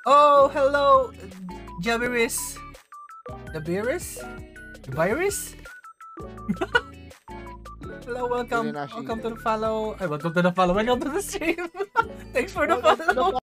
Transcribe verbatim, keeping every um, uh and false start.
Oh, hello, Jabiris. Jabiris? Virus? Hello, welcome. Really not Welcome to sure. the follow. Ay, welcome to the follow. Welcome to the stream. Thanks for the Welcome to the follow.